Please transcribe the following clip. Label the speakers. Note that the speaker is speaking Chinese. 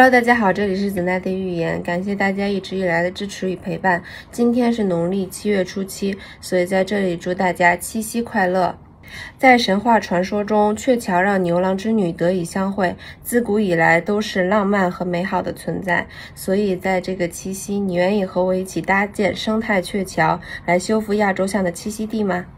Speaker 1: Hello， 大家好，这里是子奈的寓言，感谢大家一直以来的支持与陪伴。今天是农历7月初7，所以在这里祝大家七夕快乐。在神话传说中，鹊桥让牛郎织女得以相会，自古以来都是浪漫和美好的存在。所以在这个七夕，你愿意和我一起搭建生态鹊桥，来修复亚洲象的栖息地吗？